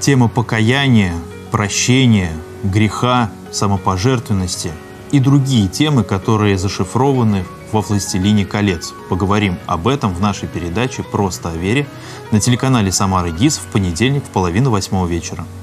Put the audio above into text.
Тема покаяния, прощения, греха, самопожертвенности и другие темы, которые зашифрованы во «Властелине колец». Поговорим об этом в нашей передаче «Просто о вере» на телеканале «Самара ГИС» в понедельник в 7:30 вечера.